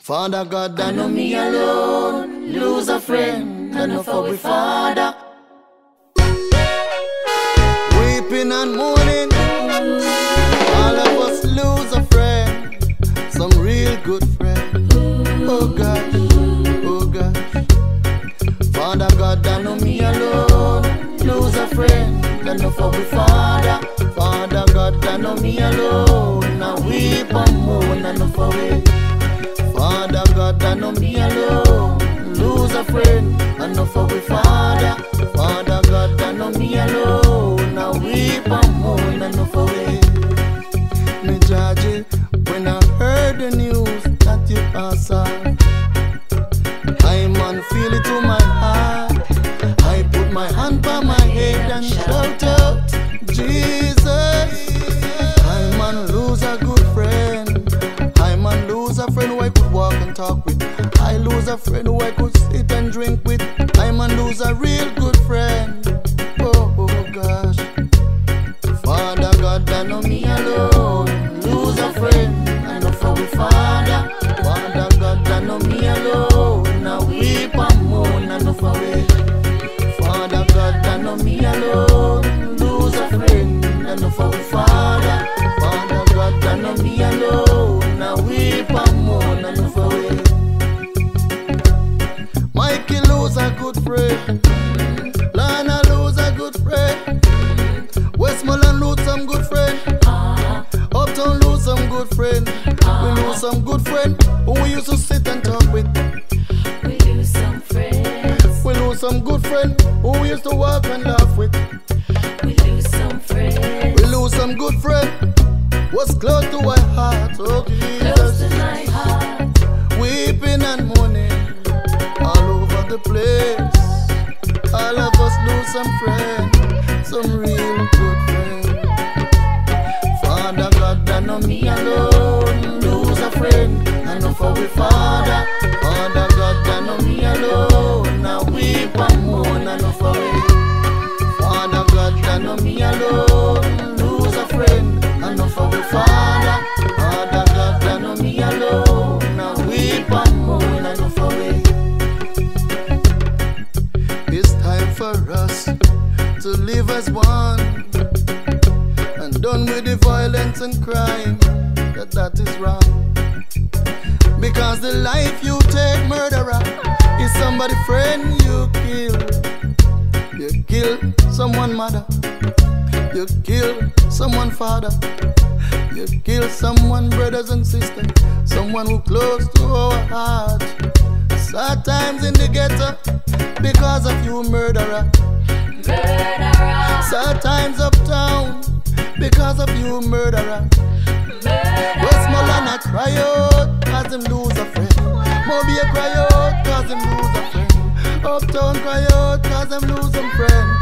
Father God, I know me alone lose a friend, I know for we Father. Weeping and mourning, all of us lose a friend, some real good friend. Oh gosh, oh gosh. Father God, I know me alone lose a friend, I know for we Father. Father God, I know me alone, now weep and mourn, I know for we. Father God, I know me alone lose a friend, I know for we Father. Father God, I know me alone, now weep and mourn, I know for we. Me judge when I heard the news that you pass out, I man feel it to my heart. I put my hand by my head and shout out, Jesus. I man lose a good friend. I man lose a friend who I could walk and talk with. I lose a friend who I could sit and drink with. I man lose a real good friend. Oh, oh gosh. Father God, I know me alone lose a friend, I know for we Father. Father God, I know me alone, now weep and mourn, I know for we. Father God, I know me alone lose a friend, I know for we Father. Father God, I know me alone, now weep and mourn, I know for we. Mikey lose a good friend, Lana lose a good friend, Westmoreland lose some good friend, Uptown lose some good friend. We lose some good friend who we used to sit and talk with. We lose some friends. We lose some good friend who we used to walk and laugh with. We lose some friends. We lose some good friend was close to our heart. Oh Close Jesus, to my heart. weeping and mourning all over the place. All of us lose some friends, some real good friends. Father God, I know me alone lose a friend, I know for we Father. Father God, I know me alone, now weep and mourn, I know for we. Father God, I know me alone lose a friend, I know for we Father. Father God, I know me alone, now weep and mourn, I know for we. It's time for us to live as one, and done with the violence and crime, that is wrong. Because the life you take, murderer, is somebody friend you kill. You kill someone mother, you kill someone father, you kill someone brothers and sisters, someone who close to our heart. Sad times in the ghetto because of you, murderer. Murderer. Sad times uptown because of you, murderer. Westmoreland a cry out cause him lose a friend. Moby a cry out cause him lose a friend. Uptown cry out cause him lose a friend.